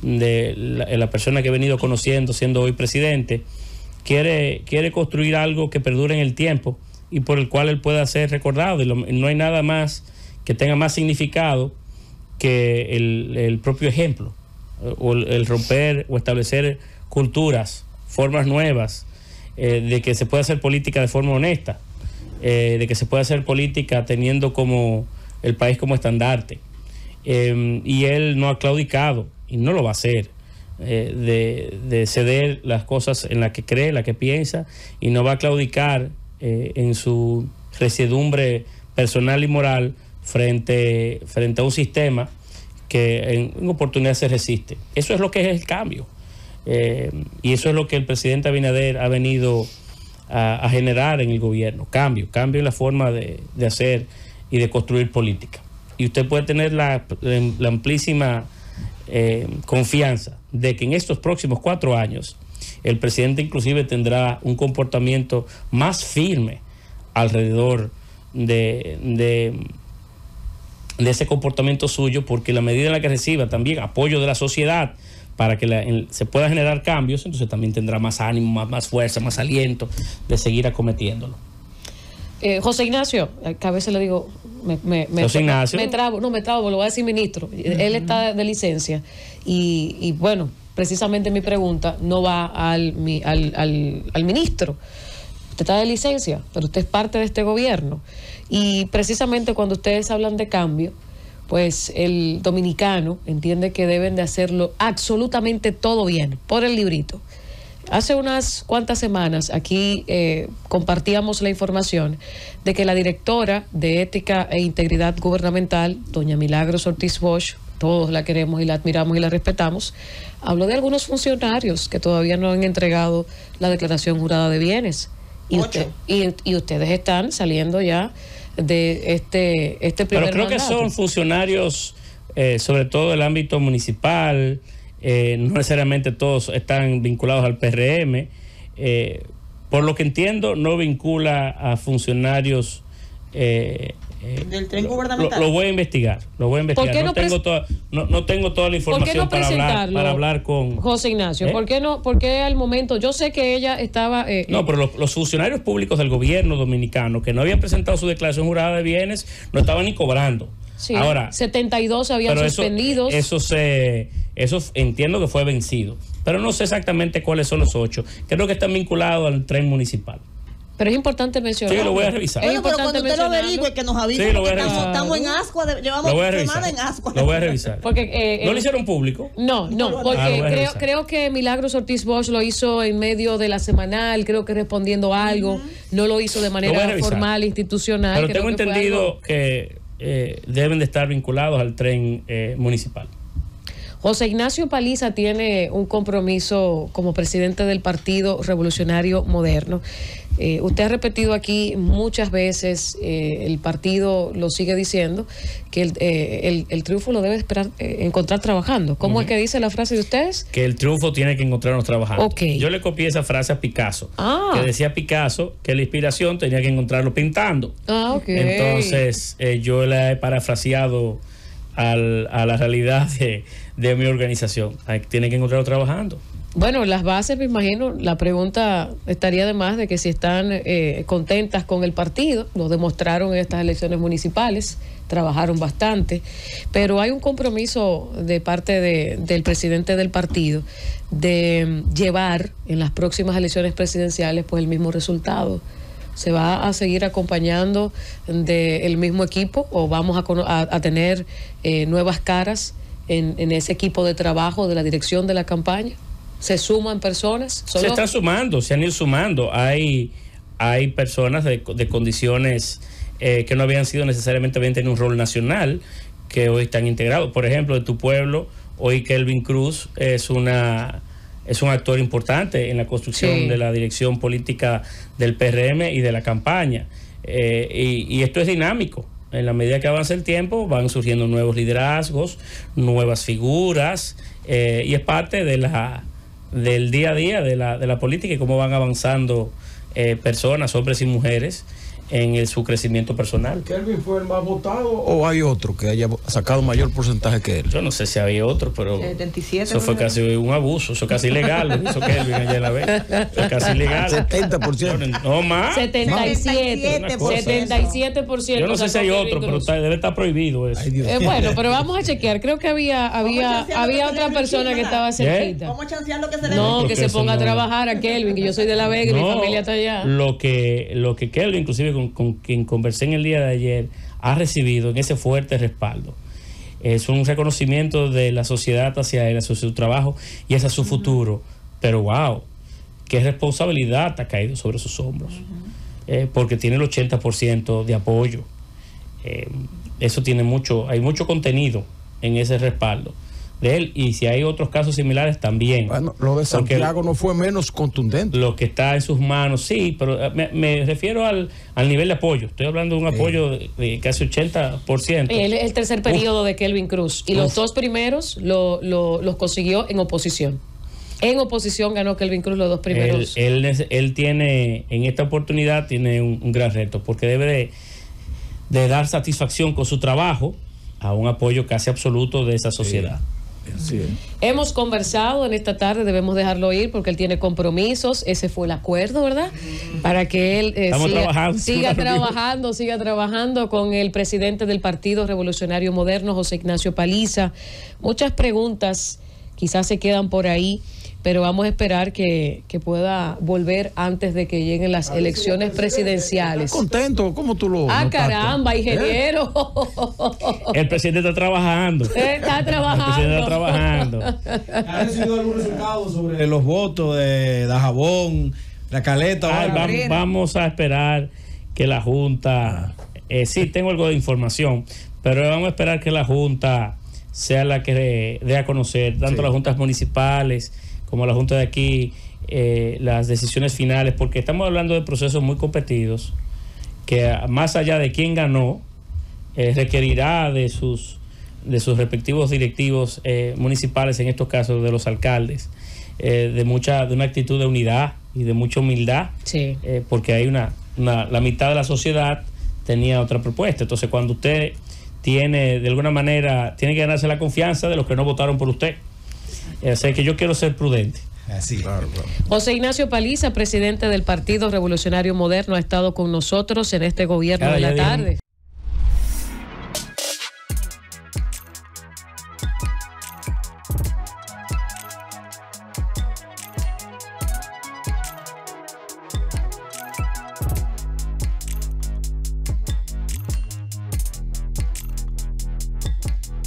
de la, de la persona que he venido conociendo siendo hoy presidente, quiere, quiere construir algo que perdure en el tiempo y por el cual él pueda ser recordado. Y lo, no hay nada más que tenga más significado que el, el propio ejemplo, o el, el romper o establecer culturas, formas nuevas, eh, de que se pueda hacer política de forma honesta, eh, de que se pueda hacer política teniendo como el país como estandarte. Eh, y él no ha claudicado y no lo va a hacer, eh, de, de ceder las cosas en las que cree, en las que piensa, y no va a claudicar eh, en su residumbre personal y moral frente, frente a un sistema que en, en oportunidad se resiste. Eso es lo que es el cambio, eh, y eso es lo que el presidente Abinader ha venido a, a generar en el gobierno, cambio, cambio en la forma de, de hacer y de construir política. Y usted puede tener la, la amplísima eh, confianza de que en estos próximos cuatro años el presidente inclusive tendrá un comportamiento más firme alrededor de, de, de ese comportamiento suyo, porque la medida en la que reciba también apoyo de la sociedad para que la, en, se pueda generar cambios, entonces también tendrá más ánimo, más, más fuerza, más aliento de seguir acometiéndolo. Eh, José Ignacio, que a veces le digo, me, me, me, José Ignacio. me trabo, no me trabo, lo voy a decir ministro. Uh-huh. Él está de licencia y, y bueno, precisamente mi pregunta no va al, mi, al, al, al ministro. Usted está de licencia, pero usted es parte de este gobierno. Y precisamente cuando ustedes hablan de cambio, pues el dominicano entiende que deben de hacerlo absolutamente todo bien, por el librito. Hace unas cuantas semanas aquí eh, compartíamos la información de que la directora de Ética e Integridad Gubernamental, doña Milagros Ortiz Bosch, todos la queremos y la admiramos y la respetamos, habló de algunos funcionarios que todavía no han entregado la declaración jurada de bienes. Y, usted, y, y ustedes están saliendo ya de este, este primer Pero creo mandato. que son funcionarios, eh, sobre todo del ámbito municipal. Eh, no necesariamente todos están vinculados al P R M. Eh, por lo que entiendo, no vincula a funcionarios. Eh, eh, del tren lo, gubernamental. Lo, lo voy a investigar. Lo voy a investigar. ¿Por qué no, no tengo pres- toda, no, no tengo toda la información no para, hablar, presentarlo, para hablar con José Ignacio? ¿Eh? ¿Por qué no? ¿Por qué al momento? Yo sé que ella estaba. Eh, No, pero los, los funcionarios públicos del gobierno dominicano que no habían presentado su declaración jurada de bienes no estaban ni cobrando. sí, Ahora, setenta y dos habían pero eso, suspendidos. eso se, eso entiendo que fue vencido, pero no sé exactamente cuáles son los ocho. Creo que están vinculados al tren municipal. Pero es importante mencionar. Sí, lo voy a revisar. Es Bueno, pero importante cuando usted lo mencionarlo. averigüe, que nos avise, Sí, lo voy a porque estamos, revisar. estamos en ascua, de- llevamos Lo voy a semanas revisar. en ascua. Lo voy a revisar. Porque, eh, ¿No eh, lo hicieron público? No, no, porque Ah, lo voy a creo, revisar. creo que Milagros Ortiz Bosch lo hizo en medio de la semanal, creo que respondiendo a algo, no lo hizo de Lo voy a manera revisar. formal, institucional. Pero creo tengo que fue entendido algo- que eh, deben de estar vinculados al tren eh, municipal. José Ignacio Paliza tiene un compromiso como presidente del Partido Revolucionario Moderno. Eh, usted ha repetido aquí muchas veces, eh, el partido lo sigue diciendo, que el, eh, el, el triunfo lo debe esperar, eh, encontrar trabajando. ¿Cómo Uh-huh. es que dice la frase de ustedes? Que el triunfo tiene que encontrarnos trabajando. Ok. Yo le copié esa frase a Picasso, Ah. que decía Picasso que la inspiración tenía que encontrarlo pintando. Ah, ok. Entonces, eh, yo la he parafraseado al, a la realidad de, de mi organización. Hay- Tiene que encontrarlo trabajando. Bueno, las bases, me imagino, la pregunta estaría de más de que si están eh, contentas con el partido, lo demostraron en estas elecciones municipales, trabajaron bastante, pero hay un compromiso de parte de, del presidente del partido de mm, llevar en las próximas elecciones presidenciales pues el mismo resultado. ¿Se va a seguir acompañando del mismo equipo o vamos a, cono- a, a tener eh, nuevas caras en, en ese equipo de trabajo de la dirección de la campaña? ¿Se suman personas? Se Solo- están sumando, se han ido sumando. Hay, hay personas de, de condiciones eh, que no habían sido necesariamente, habían tenido un rol nacional, que hoy están integrados. Por ejemplo, de tu pueblo, hoy Kelvin Cruz es una es un actor importante en la construcción Sí. de la dirección política del P R M y de la campaña. Eh, y, y esto es dinámico. En la medida que avanza el tiempo, van surgiendo nuevos liderazgos, nuevas figuras, eh, y es parte de la del día a día de la, de la política y cómo van avanzando eh, personas, hombres y mujeres, en el, su crecimiento personal. ¿Kelvin fue el más votado o hay otro que haya sacado mayor porcentaje que él? Yo no sé si había otro, pero setenta y siete, eso fue ¿verdad? casi un abuso, eso casi ilegal, lo hizo Kelvin allá en la vez. Eso es casi ilegal. setenta por ciento. No más. setenta y siete, setenta y siete por ciento. setenta y siete por ciento. Yo no sé si hay sacó otro, Kelvin pero Cruz. está- debe estar prohibido eso. Ay, Dios. Eh, bueno, pero vamos a chequear. Creo que había había chancear había lo que otra se le persona que encima, estaba cerquita. Vamos a chancear lo que se le No, porque que se eso ponga a no- trabajar a Kelvin, que yo soy de La Vega y mi No, familia está allá. Lo que, lo que Kelvin, inclusive con, con quien conversé en el día de ayer, ha recibido en ese fuerte respaldo. Es un reconocimiento de la sociedad hacia él, hacia su trabajo y hacia su futuro. Pero wow, qué responsabilidad ha caído sobre sus hombros. Eh, porque tiene el ochenta por ciento de apoyo. Eh, eso tiene mucho, hay mucho contenido en ese respaldo de él. Y si hay otros casos similares también. Bueno, lo de Porque Santiago no fue menos contundente. lo que está en sus manos, sí, pero eh, me, me refiero al, al nivel de apoyo. Estoy hablando de un apoyo de, de casi ochenta por ciento. Él es el tercer periodo de Kelvin Cruz y los Uf. dos primeros lo, lo- los consiguió en oposición. En oposición ganó Kelvin Cruz los dos Él, primeros. él, es- él tiene, en esta oportunidad, tiene un, un gran reto, porque debe de, de dar satisfacción con su trabajo a un apoyo casi absoluto de esa sociedad. Sí. Hemos conversado en esta tarde, debemos dejarlo ir porque él tiene compromisos, ese fue el acuerdo, ¿verdad? Para que él eh, Estamos siga, trabajando, siga estamos trabajando, siga trabajando con el presidente del Partido Revolucionario Moderno, José Ignacio Paliza. Muchas preguntas quizás se quedan por ahí, pero vamos a esperar que, que pueda volver antes de que lleguen las elecciones presidenciales. ¿Contento? ¿Cómo tú lo Ah, notaste? caramba, ingeniero. El presidente está trabajando. Está El trabajando. presidente está trabajando. ¿Ha recibido algún resultado sobre los votos de Dajabón, La Caleta? Ay, o vamos, vamos a esperar que la Junta, eh, sí, tengo algo de información, pero vamos a esperar que la Junta sea la que dé a conocer, tanto sí. las juntas municipales como la Junta de aquí, eh, las decisiones finales, porque estamos hablando de procesos muy competidos, que más allá de quién ganó, eh, requerirá de sus, de sus respectivos directivos eh, municipales, en estos casos de los alcaldes, eh, de mucha de una actitud de unidad y de mucha humildad, sí. eh, porque hay una, una la mitad de la sociedad tenía otra propuesta. Entonces, cuando usted tiene, de alguna manera, tiene que ganarse la confianza de los que no votaron por usted. O sea, que yo quiero ser prudente. Así. Claro, claro. José Ignacio Paliza, presidente del Partido Revolucionario Moderno, ha estado con nosotros en este gobierno Cada de la día tarde.